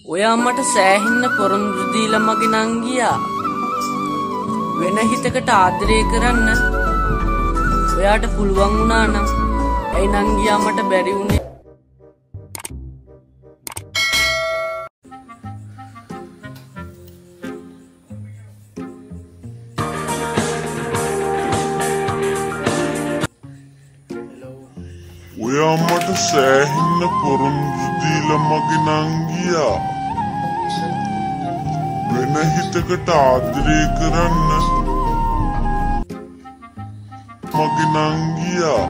ඔයා මට සෑහෙන්න පොරොන්දු දීලා මගේ නංගියා. වෙන හිතකට ආදරය කරන්න ඔයාට පුළුවන් වුණා නම් ඇයි නංගියා මට බැරි වුණේ? ඔයා මට සෑහෙන්න පොරොන්දු දීලා මගේ නංගියා. වෙන හිතකට ආදරය කරන්න මගේ නංගියා.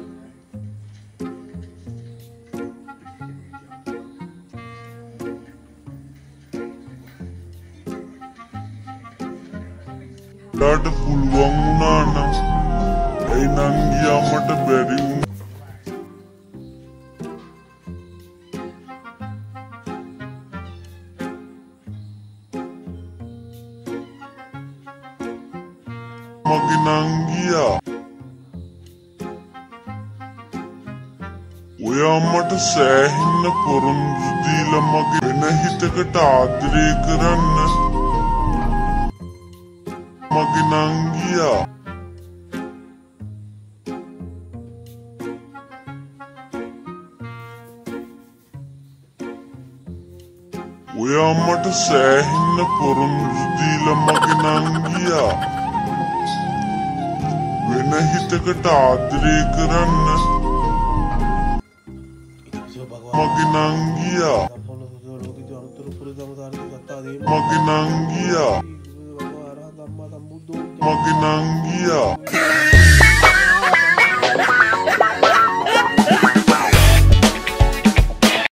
ඔයාට පුළුවන් වුණා නම් ඇයි නංගියා මට බැරි වුණේ? මගේ නංගියා. ඔයා මට සෑහෙන්න පොරොන්දු දීලා මගේ වෙන හිතකට ආදරය කරන්න මගේ නංගියා. ඔයා මට සෑහෙන්න පොරොන්දු දීලා මගේ නංගියා. වෙන හිතකට ආදරය කරන්න මගේ නංගියා. මගේ නංගියා. මගේ නංගියා.